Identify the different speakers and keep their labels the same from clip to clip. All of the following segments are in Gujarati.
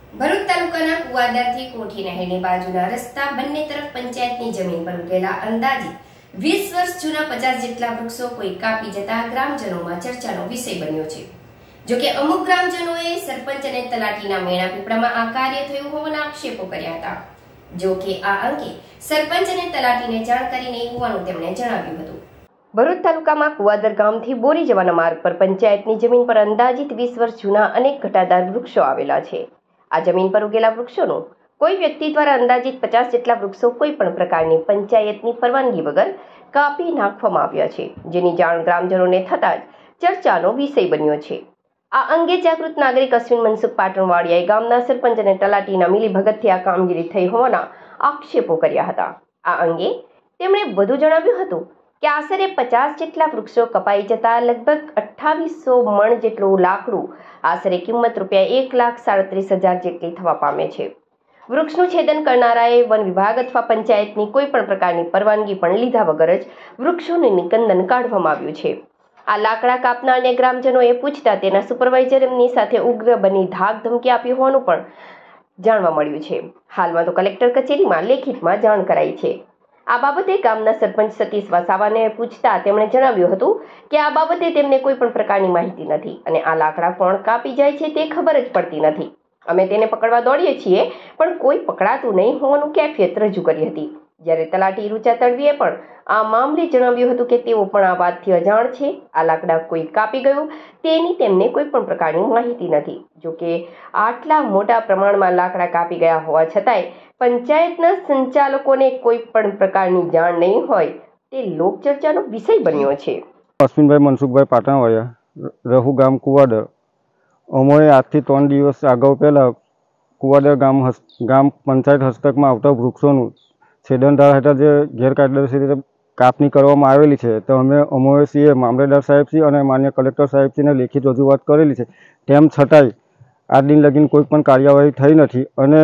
Speaker 1: ભરૂચ તાલુકાના કુવાદરથી કોઠી નહેરની બાજુના રસ્તા બંને તરફ પંચાયતની જમીન પર ઉગેલા અંદાજિત 20 વર્ષ જૂના 50 જેટલા વૃક્ષો કોઈ કાપી જતા ગ્રામજનોમાં ચર્ચાનો વિષય બન્યો છે। જો કે અમુક ગ્રામજનોએ સરપંચ અને તલાટીના મેણા પીપળામાં આ કાર્ય થયું હોવાના આક્ષેપો કર્યા હતા। જો કે આ અંગે સરપંચ અને તલાટીને જાણ કરી નહીં હોવાનું તેમણે જણાવ્યું હતું। ભરૂચ તાલુકામાં કુવાદર ગામથી બોરી જવાના માર્ગ પર પંચાયતની જમીન પર અંદાજિત 20 વર્ષ જૂના અનેક ઘટાદાર વૃક્ષો આવેલા છે। આ જમીન પર ઉગેલા વૃક્ષોનું કોઈ વ્યક્તિ દ્વારા અંદાજિત 50 જેટલા વૃક્ષો કોઈ પણ પ્રકારની પંચાયતની પરવાનગી વગર કાપી નાખવામાં આવ્યા છે, જેની જાણ ગ્રામજનોને થતાં જ ચર્ચાનો વિષય બન્યો છે। આ અંગે જાગૃત નાગરિક અશ્વિન મનસુખ પાટણવાડિયાએ ગામના સરપંચ અને તલાટીના મિલીભગતથી આ કામગીરી થઈ હોવાના આક્ષેપો કર્યા હતા। આ અંગે તેમણે વધુ જણાવ્યું હતું કે આશરે 50 જેટલા વૃક્ષો કપાઈ જતા લગભગ 2800 મણ જેટલું લાકડું આશરે કિંમત ₹1,37,000 જેટલી થવા પામે છે। વૃક્ષનું છેદન કરનારાએ વન વિભાગ અથવા પંચાયતની કોઈ પણ પ્રકારની પરવાનગી પણ લીધા વગર જ વૃક્ષોનું નિકંદન કાઢવામાં આવ્યું છે। આ લાકડા કાપનારને ગ્રામજનોએ પૂછતા તેના સુપરવાઇઝર એમની સાથે ઉગ્ર બની ધાક ધમકી આપી હોવાનું પણ જાણવા મળ્યું છે। હાલમાં તો કલેક્ટર કચેરીમાં લેખિતમાં જાણ કરાઈ છે। આ બાબતે ગામના સરપંચ સતીશ વસાવાને પૂછતા તેમણે જણાવ્યું હતું કે આ બાબતે તેમને કોઈ પણ પ્રકારની માહિતી નથી અને આ લાકડા કોણ કાપી જાય છે તે ખબર જ પડતી નથી। અમે તેને પકડવા દોડીએ છીએ પણ કોઈ પકડાતું નહીં હોવાનું કેફિયત રજૂ કરી હતી। જ્યારે તલાટી રૂચા તડવીએ પણ આ મામલે જણાવ્યું હતું કે તેઓ પણ આ વાતથી અજાણ છે। આ લાકડા કોઈ કાપી ગયું તેની તેમને કોઈ પણ પ્રકારની માહિતી નથી। જો કે આટલા મોટા પ્રમાણમાં લાકડા કાપી ગયા હોવા છતાંય પંચાયતના સંચાલકોને કોઈ પણ પ્રકારની જાણ નહીં હોય તે લોકચર્ચાનો વિષય બન્યો છે।
Speaker 2: અશ્વિનભાઈ મનસુખભાઈ પાટણવાડિયા, રહુ ગામ કુવાદર। અમોએ આજથી 3 દિવસ અગાઉ પહેલાં કુવાદર ગામ પંચાયત હસ્તકમાં આવતા વૃક્ષોનું છેદનધારા હેઠળ જે ગેરકાયદેસર રીતે કાપણી કરવામાં આવેલી છે તો અમોએ સીએ મામલેદાર સાહેબશ્રી અને માન્ય કલેક્ટર સાહેબશ્રીને લેખિત રજૂઆત કરેલી છે। તેમ છતાંય આજ દિન લગીન કોઈ પણ કાર્યવાહી થઈ નથી અને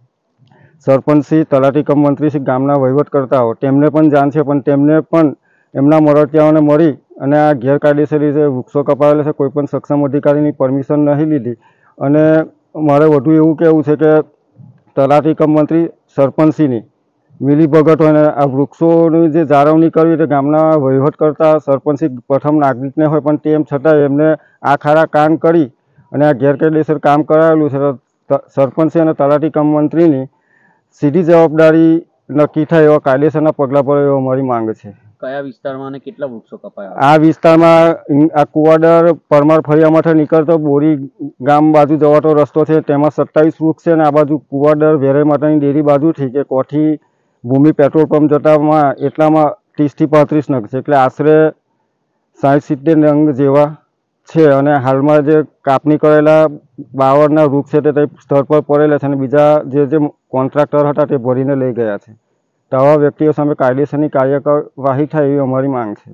Speaker 2: સરપંચશ્રી તલાટી કમ મંત્રીશ્રી ગામના વહીવટકર્તાઓ તેમને પણ જાણ છે પણ તેમને પણ એમના મળતિયાઓને મળી અને આ ગેરકાયદેસર રીતે વૃક્ષો કપાયેલા છે, કોઈ પણ સક્ષમ અધિકારીની પરમિશન નહીં લીધી। અને મારે વધુ એવું કહેવું છે કે તલાટી કમ મંત્રી સરપંચશ્રીની મિલીભગત હોય ને આ વૃક્ષોની જે જાળવણી કરવી તે ગામના વહીવટકર્તા સરપંચશ્રી પ્રથમ નાગરિકને હોય પણ તેમ છતાં એમને આ ખાડા કામ કરી અને આ ગેરકાયદેસર કામ કરાવેલું છે તો સરપંચશ્રી અને તલાટી કમ મંત્રીની સીધી જવાબદારી નક્કી થાય એવા કાયદેસરના પગલાં પડે એવો અમારી માંગ છે।
Speaker 3: કયા વિસ્તારમાં અને કેટલા વૃક્ષો કપાયા?
Speaker 2: આ વિસ્તારમાં આ કુવાદર પરમાર ફળિયામાંથી નીકળતો બોરી ગામ બાજુ જવાતો રસ્તો છે તેમાં 27 વૃક્ષ છે અને આ બાજુ કુવાદર વેરાઈ માતાની ડેરી બાજુથી કે કોઠી ભૂમિ પેટ્રોલ પંપ જતામાં એટલામાં 30 થી 35 નંગ છે, એટલે આશરે 60-70 નંગ જેવા છે। અને હાલમાં જે કાપણી કરેલા 52 વૃક્ષ છે તે સ્થળ પર પડેલા છે અને બીજા જે કોન્ટ્રાક્ટર હતા તે ભરીને લઈ ગયા છે। તો આવા વ્યક્તિઓ સામે કાયદેસરની કાર્યવાહી થાય એવી અમારી માંગ છે।